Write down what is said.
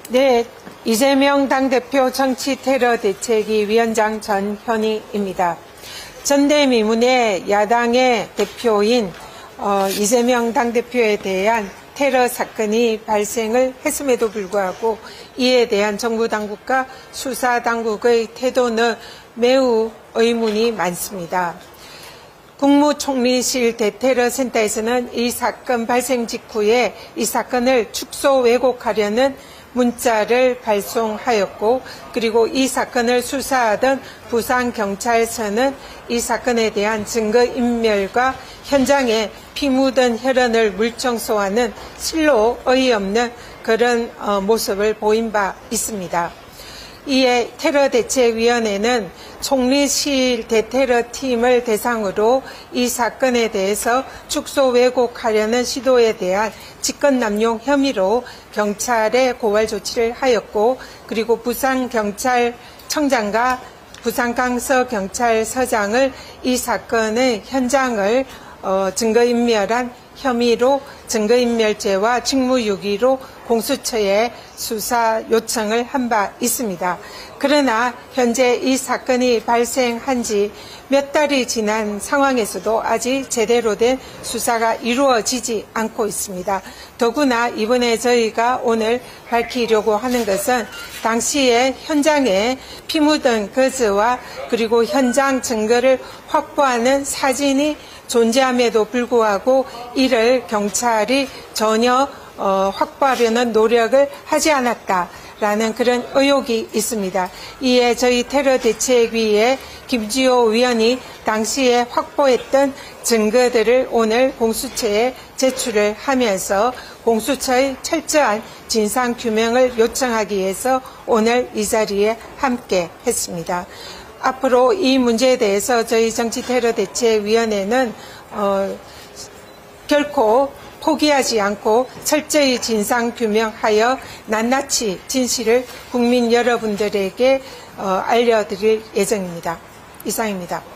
네, 이재명 당대표 정치 테러 대책위 위원장 전현희입니다. 전대미문의 야당의 대표인 이재명 당대표에 대한 테러 사건이 발생을 했음에도 불구하고 이에 대한 정부 당국과 수사 당국의 태도는 매우 의문이 많습니다. 국무총리실 대테러센터에서는 이 사건 발생 직후에 이 사건을 축소 왜곡하려는 문자를 발송하였고, 그리고 이 사건을 수사하던 부산경찰서는 이 사건에 대한 증거인멸과 현장에 피 묻은 혈흔을 물청소하는 실로 어이없는 그런 모습을 보인 바 있습니다. 이에 테러대책위원회는 총리실 대테러팀을 대상으로 이 사건에 대해서 축소 왜곡하려는 시도에 대한 직권남용 혐의로 경찰에 고발 조치를 하였고, 그리고 부산경찰청장과 부산강서경찰서장을 이 사건의 현장을 증거인멸한 혐의로 증거인멸죄와 직무유기로 공수처에 수사 요청을 한 바 있습니다. 그러나 현재 이 사건이 발생한 지 몇 달이 지난 상황에서도 아직 제대로 된 수사가 이루어지지 않고 있습니다. 더구나 이번에 저희가 오늘 밝히려고 하는 것은 당시에 현장에 피 묻은 거즈와 그리고 현장 증거를 확보하는 사진이 존재함에도 불구하고 이를 경찰이 전혀 확보하려는 노력을 하지 않았다라는 그런 의혹이 있습니다. 이에 저희 테러대책위의 김지호 위원이 당시에 확보했던 증거들을 오늘 공수처에 제출을 하면서 공수처의 철저한 진상규명을 요청하기 위해서 오늘 이 자리에 함께 했습니다. 앞으로 이 문제에 대해서 저희 정치테러대책위원회는 결코 포기하지 않고 철저히 진상규명하여 낱낱이 진실을 국민 여러분들에게 알려드릴 예정입니다. 이상입니다.